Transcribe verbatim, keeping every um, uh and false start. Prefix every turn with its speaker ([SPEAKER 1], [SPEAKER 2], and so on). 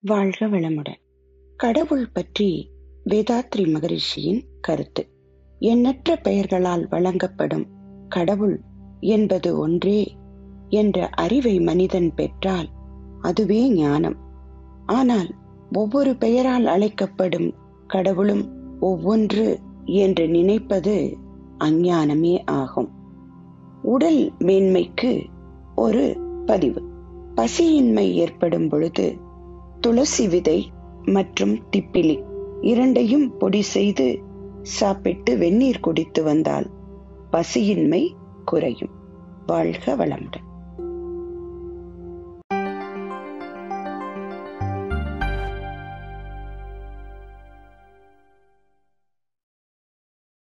[SPEAKER 1] வாழ்க வளமுடன். கடவுள் பற்றி வேதாத்ரி மகரிஷியின் கருத்து. எண்ணற்ற பெயர்களால் வழங்கப்படும் கடவுள் என்பது ஒன்றே என்ற அறிவை மனிதன் பெற்றால் அதுவே ஞானம். ஆனால் ஒவ்வொரு பெயரால் அழைக்கப்படும் கடவுளும் ஒவ்வொன்று என்று நினைப்பது அஞ்ஞானமே ஆகும். உடல் மேன்மைக்கு ஒரு பதிவு. பசியின்மை ஏற்படும் பொழுது துளசி விதை மற்றும் திப்பிலி இரண்டையும் பொடி செய்து சாப்பிட்டு வெந்நீர் குடித்து வந்தால் பசியின்மை குறையும். வாழ்க வளமுடன்.